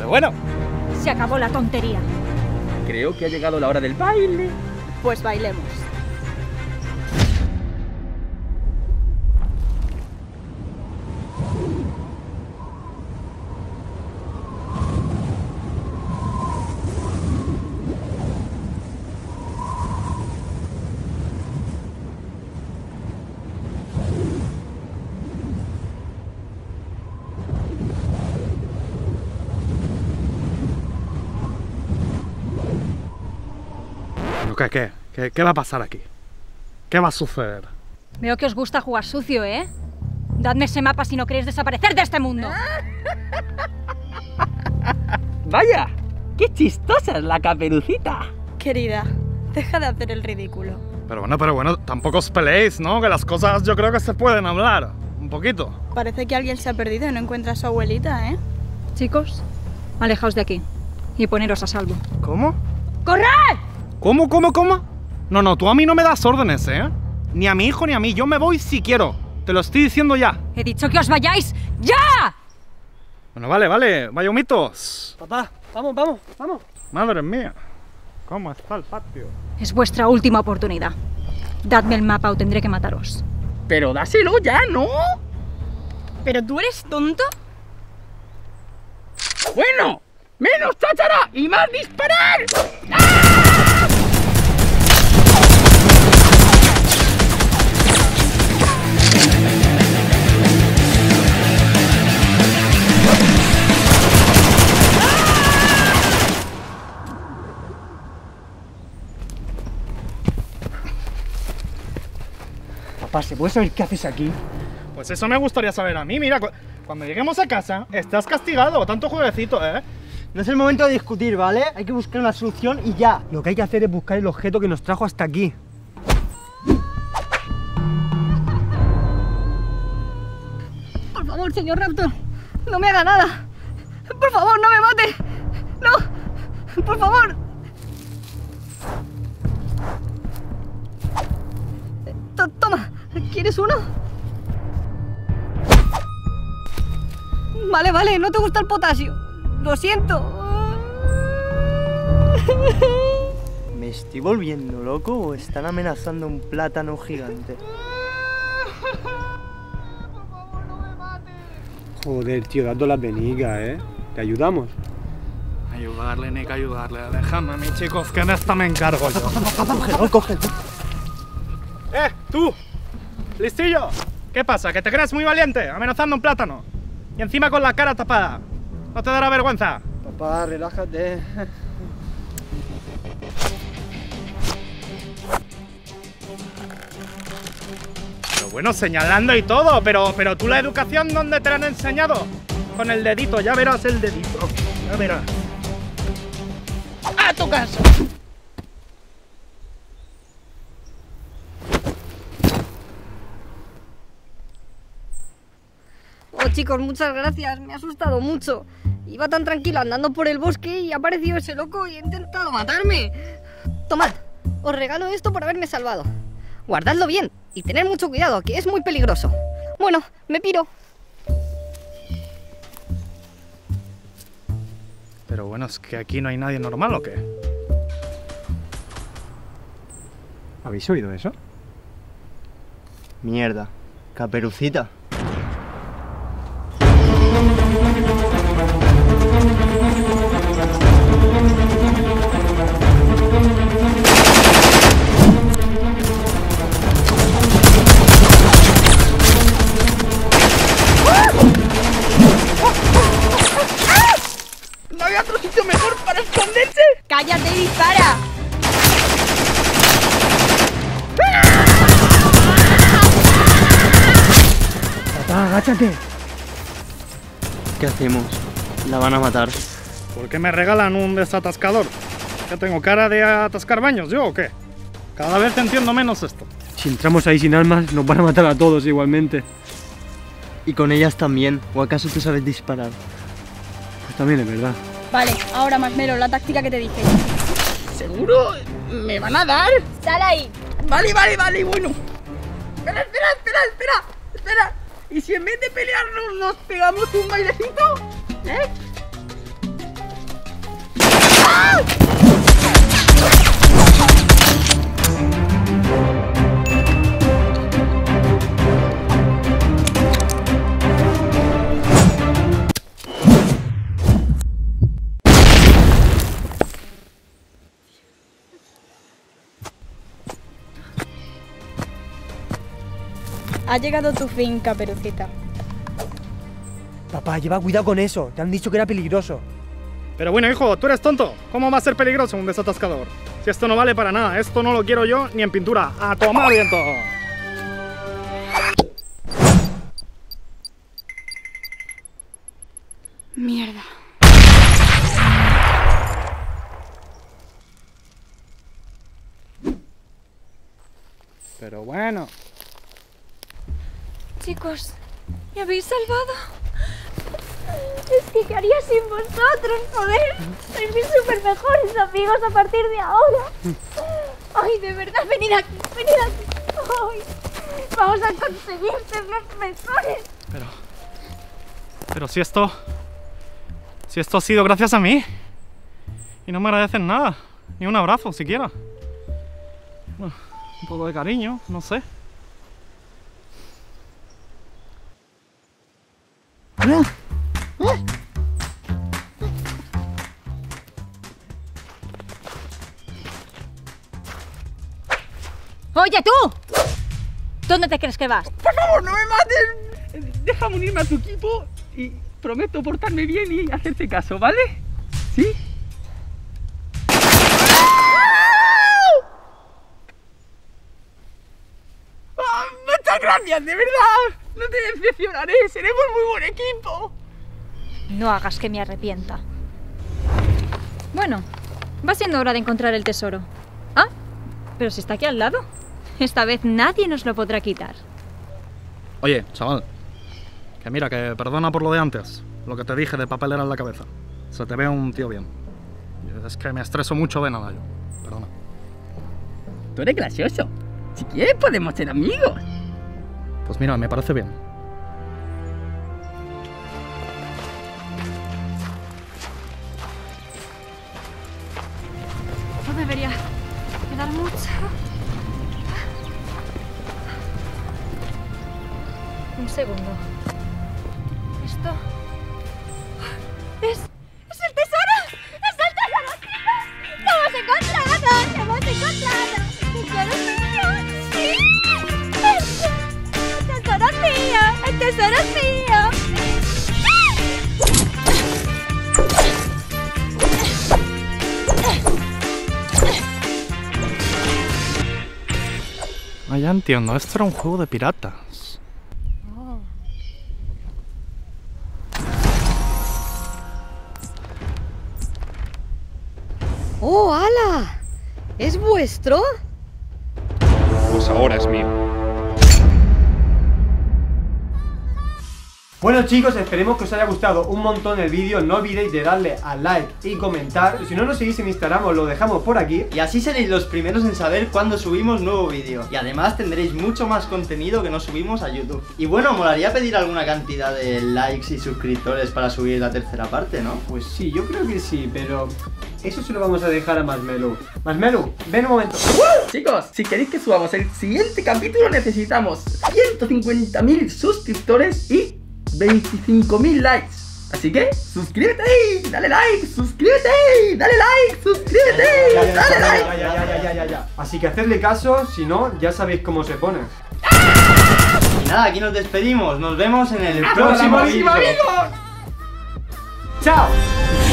Pero bueno. Se acabó la tontería. Creo que ha llegado la hora del baile. Pues bailemos. ¿Qué va a pasar aquí? ¿Qué va a suceder? Veo que os gusta jugar sucio, ¿eh? Dadme ese mapa si no queréis desaparecer de este mundo. Vaya, qué chistosa es la Caperucita. Querida, deja de hacer el ridículo. Pero bueno, tampoco os peleéis, ¿no? Que las cosas yo creo que se pueden hablar. Un poquito. Parece que alguien se ha perdido y no encuentra a su abuelita, ¿eh? Chicos, alejaos de aquí y poneros a salvo. ¿Cómo? ¡Corred! ¿Cómo? No, tú a mí no me das órdenes, ¿eh? Ni a mi hijo ni a mí. Yo me voy si quiero. Te lo estoy diciendo ya. He dicho que os vayáis ¡ya! Bueno, vale. Vaya humitos. Papá, vamos. Madre mía. ¿Cómo está el patio? Es vuestra última oportunidad. Dadme el mapa o tendré que mataros. Pero dáselo ya, ¿no? ¿Pero tú eres tonto? Bueno, menos cháchara y más disparar. Papá, ¿se puede saber qué haces aquí? Pues eso me gustaría saber a mí. Mira, cuando lleguemos a casa, estás castigado. Tanto jueguecito, ¿eh? No es el momento de discutir, ¿vale? Hay que buscar una solución y ya. Lo que hay que hacer es buscar el objeto que nos trajo hasta aquí. Por favor, señor Raptor, no me haga nada. Por favor, no me mate. No, por favor. Toma, ¿quieres uno? Vale, no te gusta el potasio. Lo siento. ¿Me estoy volviendo loco o están amenazando un plátano gigante? Joder, tío, dando la peniga, ¿eh? ¿Te ayudamos? Ayudarle, Nick, ayudarle. Déjame a mí, chicos, que en esta me encargo yo. Cógelo. ¡Tú! ¡Listillo! ¿Qué pasa? ¿Que te crees muy valiente amenazando un plátano? Y encima con la cara tapada. ¿No te dará vergüenza? Papá, relájate. Pero bueno, señalando y todo, pero tú la educación, ¿dónde te la han enseñado? Con el dedito, ya verás el dedito. Ya verás. ¡A tu casa! Oh, chicos, muchas gracias. Me ha asustado mucho. Iba tan tranquilo andando por el bosque y ha aparecido ese loco y ha intentado matarme. Tomad, os regalo esto por haberme salvado. Guardadlo bien y tened mucho cuidado, que es muy peligroso. Bueno, me piro. Pero bueno, ¿es que aquí no hay nadie normal o qué? ¿Habéis oído eso? Mierda, Caperucita. ¿No había otro sitio mejor para esconderse? ¡Cállate y dispara! Papá, agáchate. ¿Qué hacemos? La van a matar. ¿Por qué me regalan un desatascador? ¿Que tengo cara de atascar baños yo o qué? Cada vez entiendo menos esto. Si entramos ahí sin armas, nos van a matar a todos igualmente. Y con ellas también. ¿O acaso tú sabes disparar? Pues también es verdad. Vale, ahora Marshmello, la táctica que te dije. ¿Seguro? ¿Me van a dar? ¡Sal ahí! Vale, bueno. Espera. ¿Y si en vez de pelearnos nos pegamos un bailecito? ¿Eh? Ha llegado tu fin, Caperucita. Papá, lleva cuidado con eso. Te han dicho que era peligroso. Pero bueno, hijo, tú eres tonto. ¿Cómo va a ser peligroso un desatascador? Si esto no vale para nada, esto no lo quiero yo ni en pintura. ¡A tomar viento! Mierda. Pero bueno. Chicos, ¿me habéis salvado? Es que ¿qué haría sin vosotros, joder? Sois mis super mejores amigos a partir de ahora. Ay, de verdad, venid aquí, venid aquí. Ay, vamos a conseguir ser los mejores. Pero si esto ha sido gracias a mí. Y no me agradecen nada. Ni un abrazo siquiera. Bueno, un poco de cariño, no sé. Oye, tú. ¿Dónde te crees que vas? Por favor, no me mates. Déjame unirme a tu equipo y prometo portarme bien y hacerte caso, ¿vale? ¿Sí? Muchas gracias, de verdad. No te decepcionaré, seremos muy buen equipo. No hagas que me arrepienta. Bueno, va siendo hora de encontrar el tesoro. Ah, pero si está aquí al lado. Esta vez nadie nos lo podrá quitar. Oye, chaval. Que mira, que perdona por lo de antes. Lo que te dije de papelera en la cabeza. Se te ve un tío bien. Es que me estreso mucho de nada yo. Perdona. Tú eres gracioso. Si quieres podemos ser amigos. Pues mira, me parece bien. No debería quedar mucho. Un segundo. Esto... ¡Es el tesoro! ¡Es el tesoro, chicos! ¡Lo hemos encontrado! ¡Lo hemos encontrado! ¡Tesoro mío! ¡Sí! ¡El tesoro mío! ¡El tesoro mío! Ah, ya entiendo. Esto era un juego de piratas. ¡Oh, ala! ¿Es vuestro? Pues ahora es mío. Bueno chicos, esperemos que os haya gustado un montón el vídeo. No olvidéis de darle a like y comentar. Si no nos seguís en Instagram os lo dejamos por aquí. Y así seréis los primeros en saber cuándo subimos nuevo vídeo. Y además tendréis mucho más contenido que no subimos a YouTube. Y bueno, molaría pedir alguna cantidad de likes y suscriptores para subir la tercera parte, ¿no? Pues sí, yo creo que sí, pero eso se lo vamos a dejar a Marshmello. Marshmello, ven un momento. Chicos, si queréis que subamos el siguiente capítulo necesitamos 150.000 suscriptores y 25.000 likes. Así que suscríbete ahí, dale like, suscríbete ahí, dale like, suscríbete, dale like. Ya. Así que hacedle caso, si no, ya sabéis cómo se pone. Y nada, aquí nos despedimos. Nos vemos en el ¡Hasta la próximo próxima, vídeo. amigos! ¡Chao!